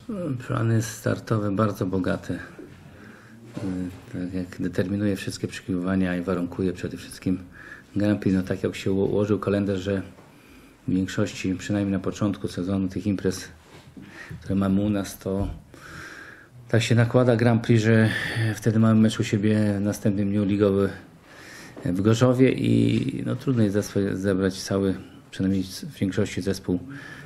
Plany startowe bardzo bogate. Tak jak determinuje wszystkie przygotowania i warunkuje przede wszystkim Grand Prix. No tak jak się ułożył kalendarz, że w większości, przynajmniej na początku sezonu, tych imprez, które mamy u nas, to tak się nakłada Grand Prix, że wtedy mamy mecz u siebie w następnym dniu ligowy w Gorzowie i no, trudno jest zebrać cały, przynajmniej w większości zespół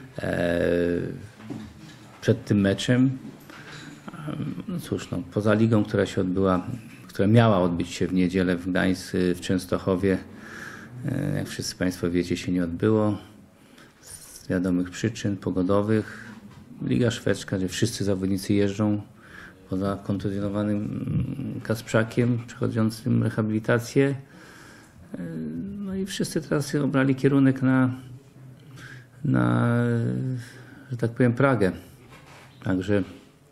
przed tym meczem. No cóż, no, poza ligą, która się odbyła, która miała odbyć się w niedzielę w Gdańsku, w Częstochowie, jak wszyscy Państwo wiecie, się nie odbyło z wiadomych przyczyn pogodowych. Liga szwedzka, gdzie wszyscy zawodnicy jeżdżą, poza kontuzjonowanym Kasprzakiem przechodzącym rehabilitację. No i wszyscy teraz obrali kierunek na, że tak powiem, Pragę. Także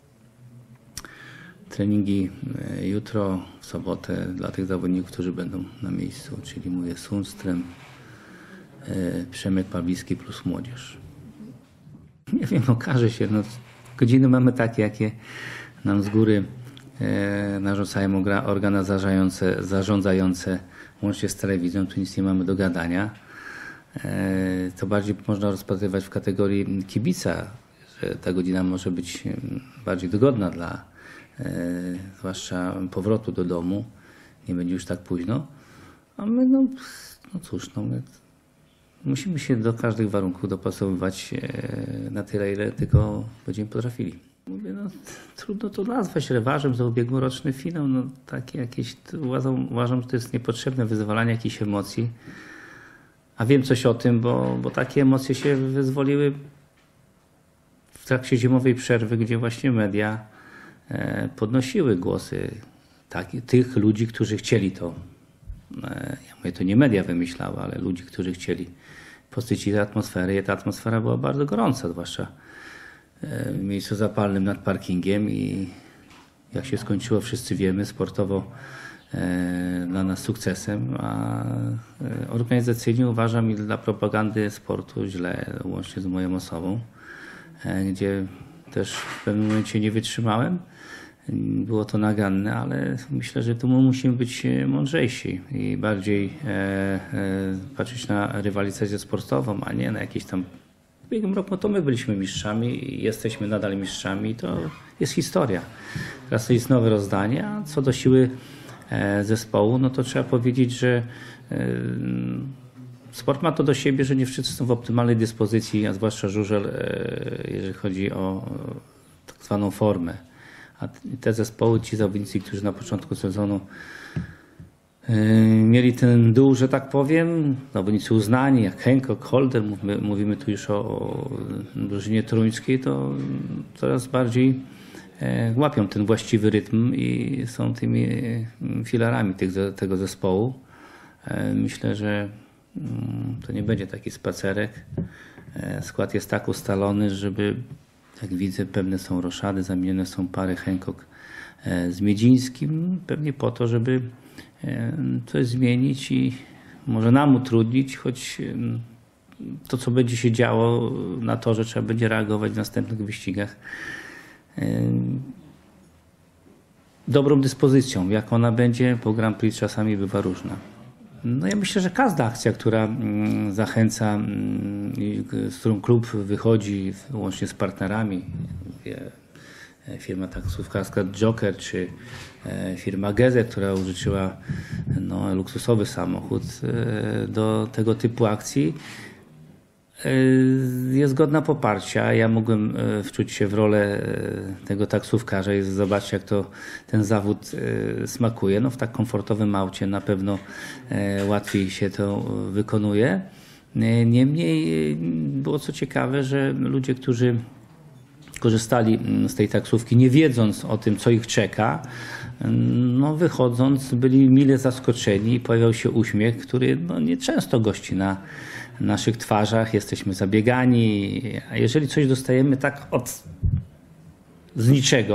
treningi jutro, w sobotę dla tych zawodników, którzy będą na miejscu, czyli mówię Sundström, Przemek Pawlicki plus młodzież. Nie wiem, okaże się. No, godziny mamy takie, jakie nam z góry narzucają organy zarządzające łącznie z telewizją. Tu nic nie mamy do gadania. To bardziej można rozpatrywać w kategorii kibica, że ta godzina może być bardziej dogodna dla zwłaszcza powrotu do domu. Nie będzie już tak późno. A my, no cóż, no my musimy się do każdych warunków dopasowywać na tyle, ile tylko będziemy potrafili. Mówię, no, trudno to nazwać rewanżem za ubiegłoroczny finał. No, takie jakieś, uważam, że to jest niepotrzebne wyzwalanie jakichś emocji. A wiem coś o tym, bo takie emocje się wyzwoliły w trakcie zimowej przerwy, gdzie właśnie media podnosiły głosy tych ludzi, którzy chcieli to. Ja mówię, to nie media wymyślały, ale ludzi, którzy chcieli podsycić atmosferę. I ta atmosfera była bardzo gorąca, zwłaszcza w miejscu zapalnym nad parkingiem i jak się skończyło, wszyscy wiemy, sportowo dla nas sukcesem, a organizacyjnie uważam i dla propagandy sportu źle, łącznie z moją osobą, gdzie też w pewnym momencie nie wytrzymałem. Było to naganne, ale myślę, że tu musimy być mądrzejsi i bardziej patrzeć na rywalizację sportową, a nie na jakieś tam... W ubiegłym roku to my byliśmy mistrzami i jesteśmy nadal mistrzami. To jest historia. Teraz to jest nowe rozdanie, a co do siły zespołu, no to trzeba powiedzieć, że sport ma to do siebie, że nie wszyscy są w optymalnej dyspozycji, a zwłaszcza żużel, jeżeli chodzi o tak zwaną formę. A te zespoły, ci zawodnicy, którzy na początku sezonu mieli ten dół, że tak powiem, zawodnicy uznani, jak Hancock, Holder, mówimy tu już o drużynie toruńskiej, to coraz bardziej łapią ten właściwy rytm i są tymi filarami tego zespołu. Myślę, że to nie będzie taki spacerek. Skład jest tak ustalony, żeby, jak widzę, pewne są roszady, zamienione są pary Hancock z Miedzińskim, pewnie po to, żeby coś zmienić i może nam utrudnić, choć to, co będzie się działo na torze, trzeba będzie reagować w następnych wyścigach dobrą dyspozycją. Jak ona będzie, bo Grand Prix czasami bywa różna. No ja myślę, że każda akcja, która zachęca, z którą klub wychodzi łącznie z partnerami, firma taksówkarska Joker czy firma Geze, która użyczyła luksusowy samochód do tego typu akcji, jest godna poparcia. Ja mogłem wczuć się w rolę tego taksówkarza i zobaczyć, jak to ten zawód smakuje. No, w tak komfortowym aucie na pewno łatwiej się to wykonuje. Niemniej było co ciekawe, że ludzie, którzy korzystali z tej taksówki, nie wiedząc o tym, co ich czeka, no wychodząc byli mile zaskoczeni i pojawiał się uśmiech, który nieczęsto gości na naszych twarzach. Jesteśmy zabiegani, a jeżeli coś dostajemy tak z niczego,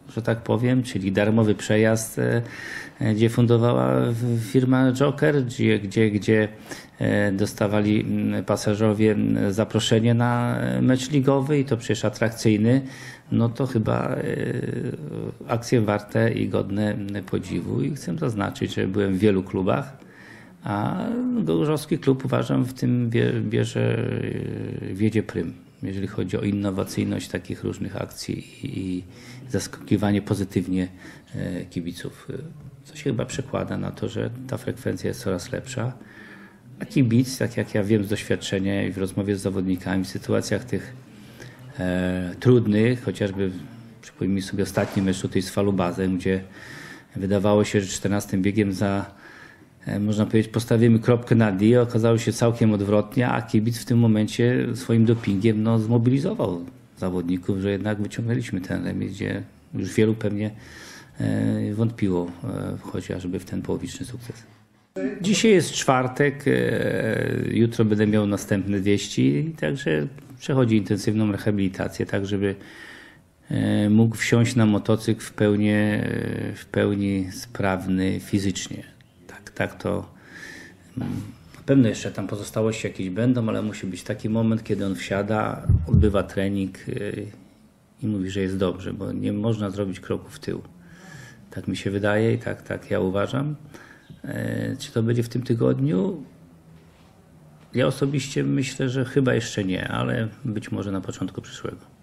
że tak powiem, czyli darmowy przejazd, gdzie fundowała firma Joker, gdzie dostawali pasażerowie zaproszenie na mecz ligowy i to przecież atrakcyjny, no to chyba akcje warte i godne podziwu. I chcę zaznaczyć, że byłem w wielu klubach, a Gorzowski Klub uważam w tym wiedzie prym, jeżeli chodzi o innowacyjność takich różnych akcji i zaskakiwanie pozytywnie kibiców. Co się chyba przekłada na to, że ta frekwencja jest coraz lepsza. A kibic, tak jak ja wiem z doświadczenia i w rozmowie z zawodnikami, w sytuacjach tych trudnych, chociażby przypomnijmy sobie ostatni mecz tutaj z Falubazem, gdzie wydawało się, że 14 biegiem można powiedzieć, postawimy kropkę na D, okazało się całkiem odwrotnie, a kibic w tym momencie swoim dopingiem zmobilizował zawodników, że jednak wyciągnęliśmy ten remis, gdzie już wielu pewnie wątpiło chociażby w ten połowiczny sukces. Dzisiaj jest czwartek, jutro będę miał następne wieści, także przechodzi intensywną rehabilitację, tak żeby mógł wsiąść na motocykl w pełni sprawny fizycznie. Tak to na pewno jeszcze tam pozostałości jakieś będą, ale musi być taki moment, kiedy on wsiada, odbywa trening i mówi, że jest dobrze, bo nie można zrobić kroku w tył. Tak mi się wydaje i tak ja uważam. Czy to będzie w tym tygodniu? Ja osobiście myślę, że chyba jeszcze nie, ale być może na początku przyszłego.